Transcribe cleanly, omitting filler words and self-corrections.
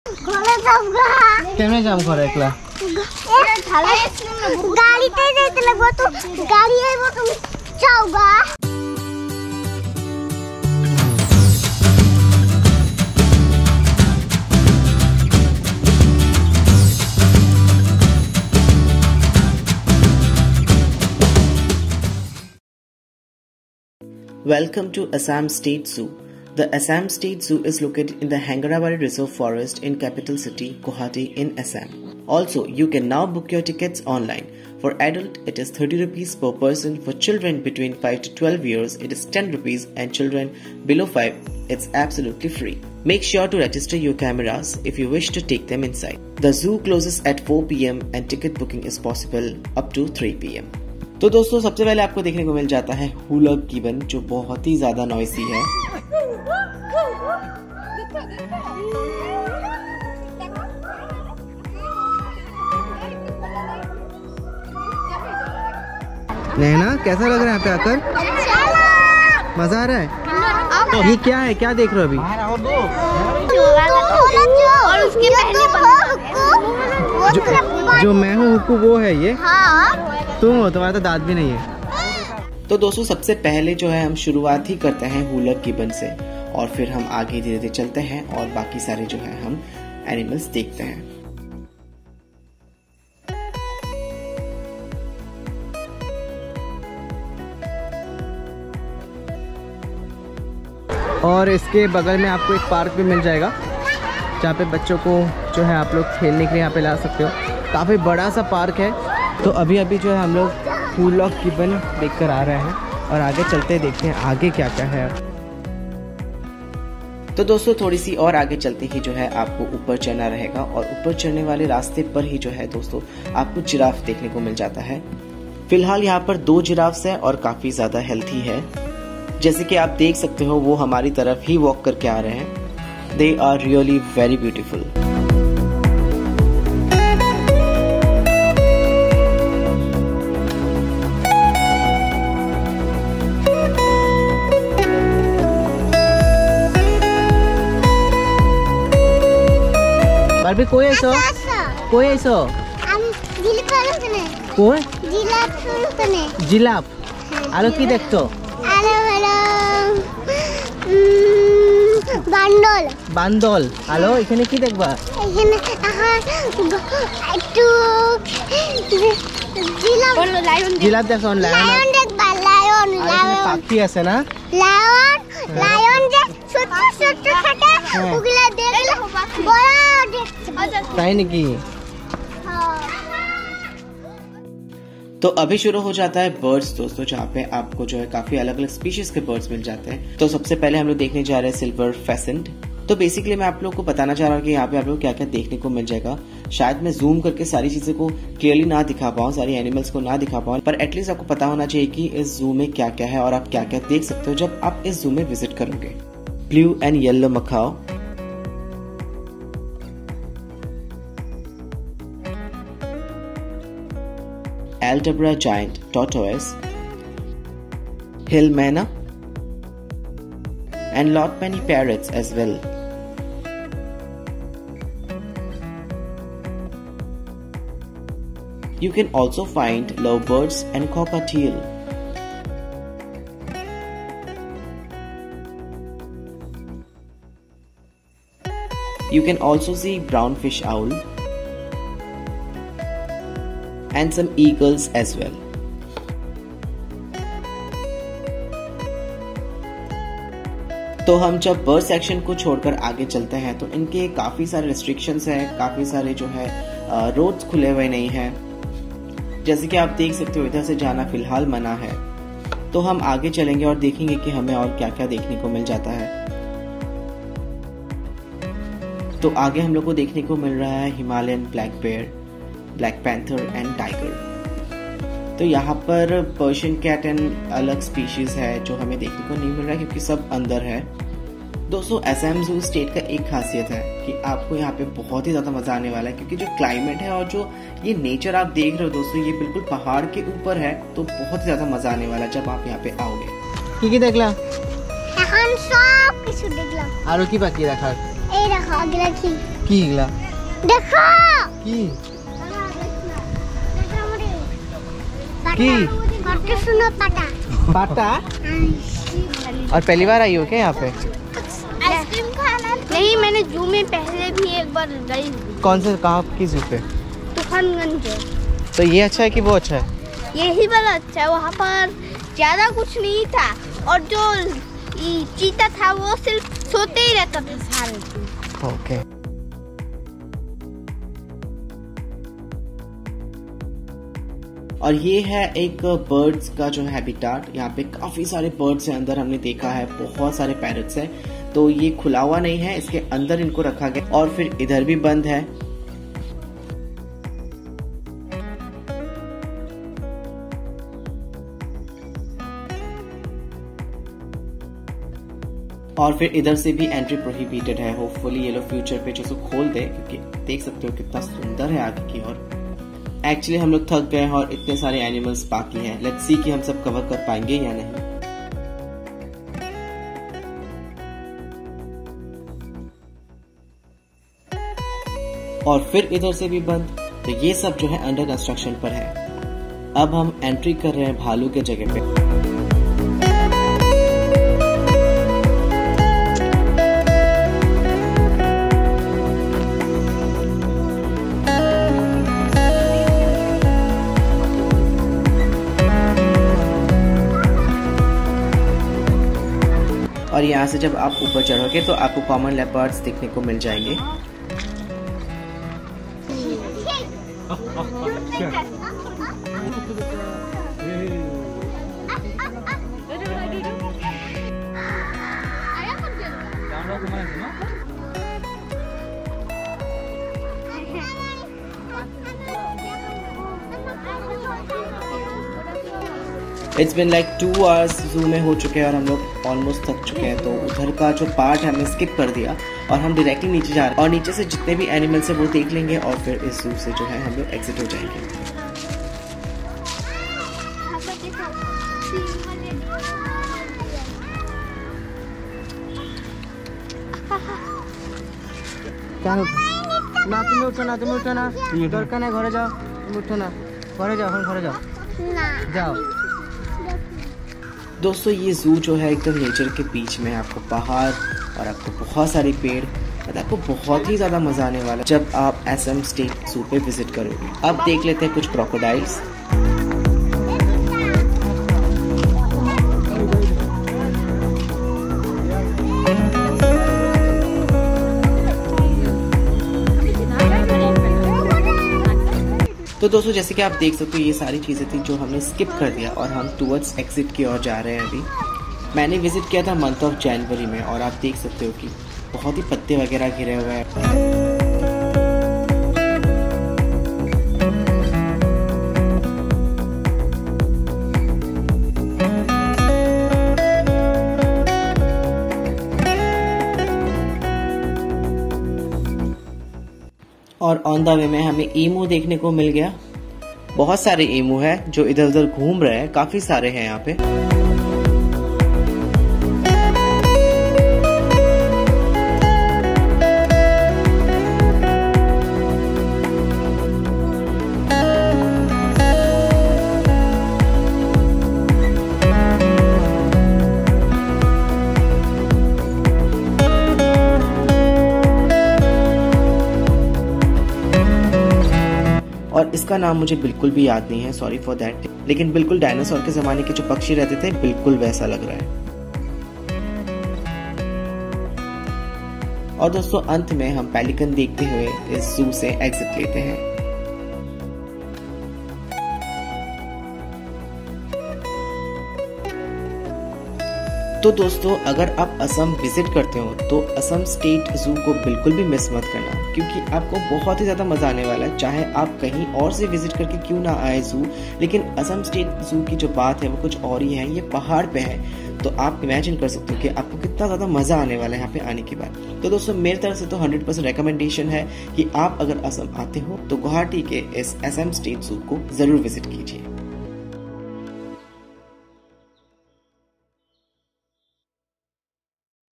কেমনে যাম ঘরে একলা? গাড়িতে যেতে লাগবো তো গাড়ি আইবো তুমি যাও গা। Welcome to Assam State Zoo. The Assam State Zoo is located in the Hangarabari Reserve Forest in capital city Guwahati in Assam. Also, you can now book your tickets online. For adult, it is 30 rupees per person. For children between 5 to 12 years, it is 10 rupees, and children below 5, it's absolutely free. Make sure to register your cameras if you wish to take them inside. The zoo closes at 4 p.m. and ticket booking is possible up to 3 p.m. तो दोस्तों सबसे पहले आपको देखने को मिल जाता है hula gibbon, जो बहुत ही ज्यादा नॉइसी है। नैना कैसा लग रहा है यहाँ पे आकर? मजा आ रहा है? ये क्या है, क्या देख रहे हो अभी? और उसके पहले जो मैं हूँ हुक्कू वो है ये? हाँ। तुम हो, तुम्हारा तो दांत भी नहीं है। तो दोस्तों सबसे पहले जो है हम शुरुआत ही करते हैं हुला गिबन से, और फिर हम आगे धीरे धीरे चलते हैं और बाकी सारे जो है हम एनिमल्स देखते हैं। और इसके बगल में आपको एक पार्क भी मिल जाएगा जहाँ पे बच्चों को जो है आप लोग खेलने के लिए यहाँ पे ला सकते हो। काफ़ी बड़ा सा पार्क है। तो अभी जो है हम लोग हुला गिबन देख कर आ रहे हैं और आगे चलते देखते हैं आगे क्या क्या है। तो दोस्तों थोड़ी सी और आगे चलते ही जो है आपको ऊपर चढ़ना रहेगा, और ऊपर चढ़ने वाले रास्ते पर ही जो है दोस्तों आपको जिराफ देखने को मिल जाता है। फिलहाल यहाँ पर 2 जिराफ्स है और काफी ज्यादा हेल्थी है। जैसे कि आप देख सकते हो वो हमारी तरफ ही वॉक करके आ रहे हैं। They are really very beautiful. Barbie कोई ऐसो कोई জিলাপ আর কি দেখছো? বান্দল বান্দল। হ্যালো, এখানে কি দেখবা? এখানে একটু জিলাপ দেখো। লায়ন দেখবা, লায়ন পাখি আছে না? লায়ন যে ছোট ছোট থাকে ওগুলা দেখলে বড় দেখতে। তাই নাকি? तो अभी शुरू हो जाता है बर्ड्स दोस्तों, जहाँ पे आपको जो है काफी अलग अलग स्पीशीज के बर्ड्स मिल जाते हैं। तो सबसे पहले हम लोग देखने जा रहे हैं सिल्वर फेसेंट। तो बेसिकली मैं आप लोग को बताना चाह रहा हूँ कि यहाँ पे आप लोग क्या क्या देखने को मिल जाएगा। शायद मैं जूम करके सारी चीजें को क्लियरली ना दिखा पाऊँ, सारी एनिमल्स को ना दिखा पाऊँ, पर एटलीस्ट आपको पता होना चाहिए कि इस जू में क्या क्या है और आप क्या क्या देख सकते हो जब आप इस जू में विजिट करोगे। Blue and yellow macaw, Aldabra giant tortoise, hill myna, and lot many parrots as well. You can also find lovebirds and cockatiel. You can also see brownfish owl and some eagles as well. तो हम जब bird section को छोड़कर आगे चलते हैं तो इनके काफी सारे रिस्ट्रिक्शंस हैं, काफी सारे जो है रोड्स खुले हुए नहीं हैं। जैसे कि आप देख सकते हो इधर से जाना फिलहाल मना है। तो हम आगे चलेंगे और देखेंगे कि हमें और क्या क्या देखने को मिल जाता है। तो आगे हम लोग को देखने को मिल रहा है Himalayan black bear, black panther and tiger. तो यहाँ पर पर्शियन कैट एंड अलग स्पीशीज है जो हमें देखने को नहीं मिल रहा है क्योंकि सब अंदर है। दोस्तों असम जू स्टेट का एक खासियत है कि आपको यहाँ पे बहुत ही ज्यादा मजा आने वाला है, क्योंकि जो क्लाइमेट है और जो ये नेचर आप देख रहे हो दोस्तों, ये बिल्कुल पहाड़ के ऊपर है। तो बहुत ही ज्यादा मजा आने वाला है जब आप यहाँ पे आओगे। কি দেখলা? এখন সব কিছু দেখলাম। আর কি বাকি রাখার? এই রাখা আগে রাখি। কি গলা देखो কি की करके सुनो पटा पाटा। और पहली बार आई हो क्या यहाँ पे? आइसक्रीम खाना नहीं, मैंने जू में पहले भी एक बार गई। कौन से, कहाँ की जू पे? तूफानगंज। तो ये अच्छा है कि वो अच्छा है? यही वाला अच्छा है, वहाँ पर ज्यादा कुछ नहीं था और जो चीता था वो सिर्फ सोते ही रहता था सारे दिन। ओके। और ये है एक बर्ड्स का जो हैबिटाट। यहाँ पे काफी सारे बर्ड्स हैं, अंदर हमने देखा है बहुत सारे पैरट्स हैं। तो ये खुला हुआ नहीं है, इसके अंदर इनको रखा गया और फिर इधर भी बंद है। और फिर इधर से भी एंट्री प्रोहिबिटेड है। होपफुली ये लोग फ्यूचर पे जो खोल दे, क्योंकि देख सकते हो कितना सुंदर है आगे की ओर। एक्चुअली हम लोग थक गए हैं और इतने सारे एनिमल्स बाकी हैं। लेट्स सी कि हम सब कवर कर पाएंगे या नहीं। और फिर इधर से भी बंद। तो ये सब जो है अंडर कंस्ट्रक्शन पर है। अब हम एंट्री कर रहे हैं भालू के जगह पे। और यहाँ से जब आप ऊपर चढ़ोगे तो आपको कॉमन लेपर्ड्स देखने को मिल जाएंगे। इट्स बिन लाइक 2 hours जू में हो चुके हैं और हम लोग ऑलमोस्ट थक चुके हैं। तो उधर का जो पार्ट है हमने स्किप कर दिया और हम डायरेक्टली नीचे जा रहे हैं और नीचे से जितने भी एनिमल्स है वो देख लेंगे और फिर इस जू से जो है हम लोग एग्जिट हो जाएंगे। क्या ना তুমি উঠো না, তুমি উঠো না, দরকার নাই, ঘরে যাও, তুমি উঠো না, ঘরে যাও, এখন घरे जाओ, जाओ। दोस्तों ये जू जो है एकदम नेचर के बीच में, आपको पहाड़ और आपको बहुत सारे पेड़, आपको बहुत ही ज़्यादा मज़ा आने वाला जब आप असम स्टेट जू पे विजिट करोगे। अब देख लेते हैं कुछ क्रोकोडाइल्स। तो दोस्तों जैसे कि आप देख सकते हो ये सारी चीज़ें थी जो हमने स्किप कर दिया और हम टूवर्ड्स एग्जिट की ओर जा रहे हैं। अभी मैंने विजिट किया था मंथ ऑफ जनवरी में और आप देख सकते हो कि बहुत ही पत्ते वगैरह घिरे हुए हैं। और ऑन द वे में हमें ईमू देखने को मिल गया। बहुत सारे ईमू हैं जो इधर उधर घूम रहे हैं, काफी सारे हैं यहाँ पे। और इसका नाम मुझे बिल्कुल भी याद नहीं है, सॉरी फॉर दैट। लेकिन बिल्कुल डायनासोर के जमाने के जो पक्षी रहते थे बिल्कुल वैसा लग रहा है। और दोस्तों अंत में हम पेलिकन देखते हुए इस जू से एग्जिट लेते हैं। तो दोस्तों अगर आप असम विजिट करते हो तो असम स्टेट जू को बिल्कुल भी मिस मत करना, क्योंकि आपको बहुत ही ज़्यादा मज़ा आने वाला है। चाहे आप कहीं और से विजिट करके क्यों ना आए जू, लेकिन असम स्टेट जू की जो बात है वो कुछ और ही है। ये पहाड़ पे है, तो आप इमेजिन कर सकते हो कि आपको कितना ज़्यादा मज़ा आने वाला है यहाँ पे आने के बाद। तो दोस्तों मेरी तरफ से तो 100% रिकमेंडेशन है कि आप अगर असम आते हो तो गुवाहाटी के इस असम स्टेट जू को ज़रूर विजिट कीजिए।